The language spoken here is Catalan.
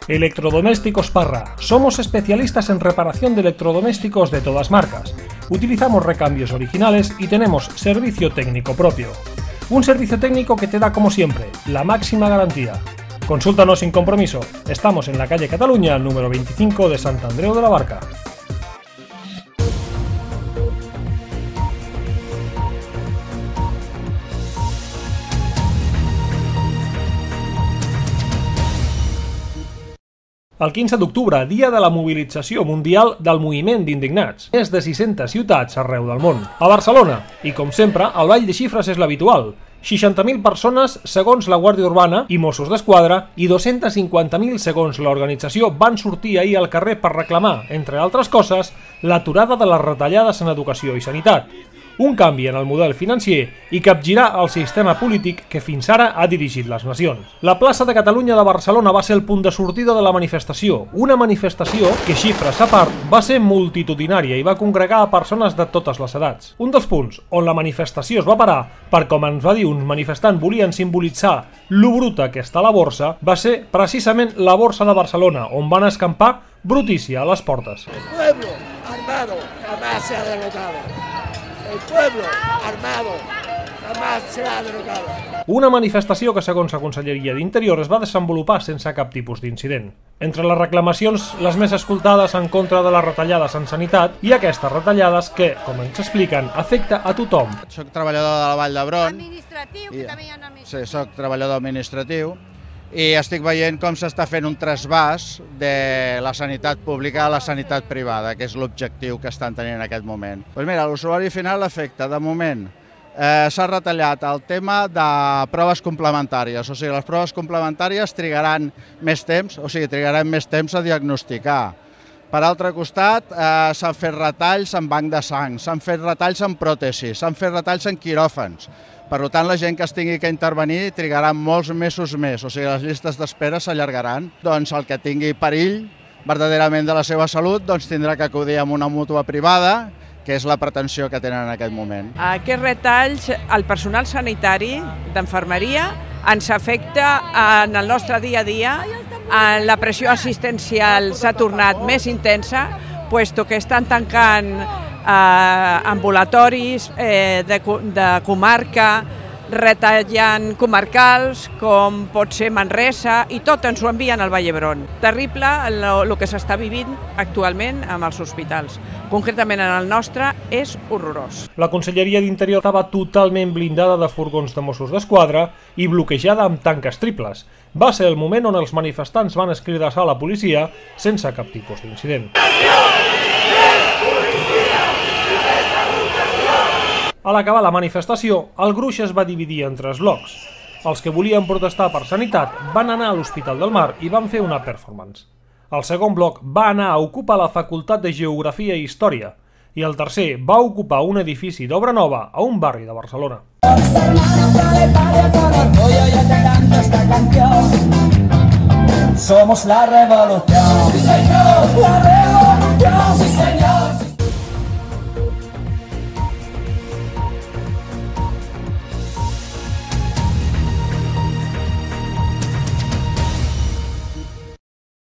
Electrodomésticos Parra. Somos especialistas en reparación de electrodomésticos de todas marcas. Utilizamos recambios originales y tenemos servicio técnico propio. Un servicio técnico que te da, como siempre, la máxima garantía. Consúltanos sin compromiso. Estamos en la calle Cataluña, número 25 de Sant Andreu de la Barca. El 15 d'octubre, dia de la mobilització mundial del moviment d'indignats. Més de 600 ciutats arreu del món. A Barcelona, i com sempre, el ball de xifres és l'habitual. 60.000 persones, segons la Guàrdia Urbana i Mossos d'Esquadra, i 250.000, segons l'organització, van sortir ahir al carrer per reclamar, entre altres coses, l'aturada de les retallades en educació i sanitat. Un canvi en el model financer i capgirar el sistema polític que fins ara ha dirigit les nacions. La plaça de Catalunya de Barcelona va ser el punt de sortida de la manifestació, una manifestació que, xifres a part, va ser multitudinària i va congregar a persones de totes les edats. Un dels punts on la manifestació es va parar, per com ens va dir un manifestant volien simbolitzar lo bruta que està la borsa, va ser precisament la borsa de Barcelona, on van escampar brutícia a les portes. El pueblo armado jamás se ha derrotado. El pueblo armado jamás será derrotado. Una manifestació que, segons la Conselleria d'Interior, es va desenvolupar sense cap tipus d'incident. Entre les reclamacions, les més escoltades en contra de les retallades en sanitat i aquestes retallades que, com ens expliquen, afecta a tothom. Soc treballador de la Vall d'Hebron. Administratiu, que també hi ha administratiu. Sí, soc treballador administratiu i estic veient com s'està fent un trasbàs de la sanitat pública a la sanitat privada, que és l'objectiu que estan tenint en aquest moment. Doncs mira, l'usuari final afecta, de moment, s'ha retallat el tema de proves complementàries, o sigui, les proves complementàries trigaran més temps a diagnosticar. Per altre costat, s'han fet retalls en banc de sang, s'han fet retalls en pròtesis, s'han fet retalls en quiròfans. Per tant, la gent que es tingui que intervenir trigarà molts mesos més, o sigui, les llistes d'espera s'allargaran. Doncs el que tingui perill verdaderament de la seva salut doncs tindrà que acudir a una mútua privada, que és la pretensió que tenen en aquest moment. Aquests retalls, el personal sanitari d'enfermeria ens afecta en el nostre dia a dia. La pressió assistencial s'ha tornat més intensa, puesto que estan tancant ambulatoris de comarca, retallant comarcals com pot ser Manresa, i tot ens ho envien al Vall d'Hebron. Terrible el que s'està vivint actualment amb els hospitals. Concretament en el nostre és horrorós. La Conselleria d'Interior estava totalment blindada de furgons de Mossos d'Esquadra i bloquejada amb tanques triples. Va ser el moment on els manifestants van escridassar a la policia sense cap tipus d'incident. A l'acabar la manifestació, el gruix es va dividir en tres blocs. Els que volien protestar per sanitat van anar a l'Hospital del Mar i van fer una performance. El segon bloc va anar a ocupar la Facultat de Geografia i Història i el tercer va ocupar un edifici d'obra nova a un barri de Barcelona. Somos la revolución, la revolución.